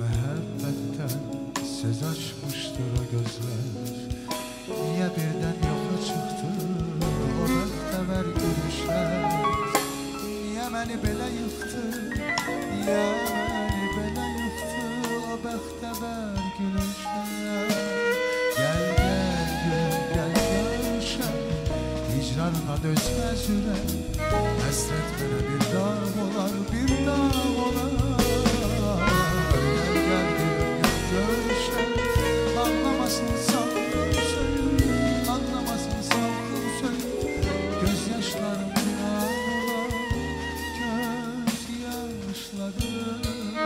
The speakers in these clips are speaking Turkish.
Məhəbbətdən söz açmışdır o gözlər. Niyə birdən yoxa çıxdı o bəxtəvər gülüşlər? Niyə məni belə yıxdı, niyə məni belə yıxdı o bəxtəvər gülüşlər? Gəl, gəl, gül, gəl, görüşəm, hicranına dözməz ürək. Həsrət mənə bir dağ olar, bir dağ olar. Anlamasın sakın söyle, anlamasın sakın söyle. Gözyaşlarım günah olar, gözyaşlarım.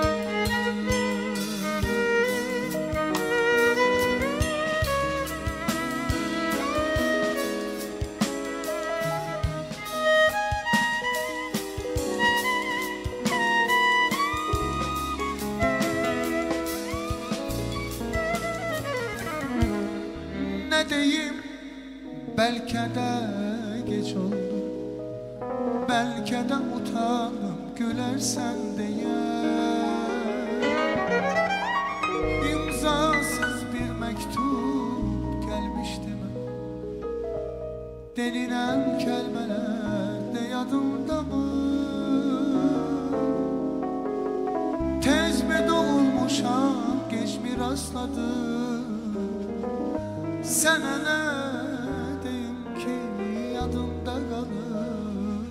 Ne diyeyim, belki de geç oldu, belki de utandım gülersen diye. İmzasız bir mektup gelmişti mi? Denilen kelimeler de yadımda mı? Tez mi doğulmuşam, geç mi rastladım? Sana ne diyeyim ki yadımda kalır?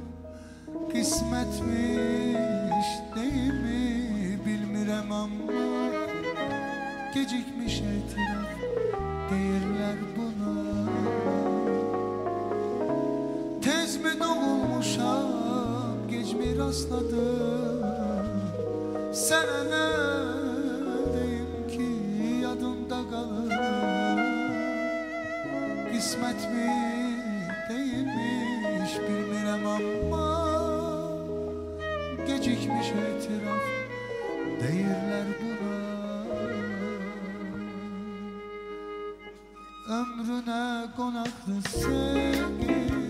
Kısmetmiş değil mi bilmirem ama gecikmiş itiraf deyirler buna. Tez mi doğulmuşam, geç mi rastladım? Sana ne diyeyim ki yadımda kalır? Kısmet mi değilmiş bilmirem ama gecikmiş itiraf deyirler buna. Ömrüne konaklı sevgi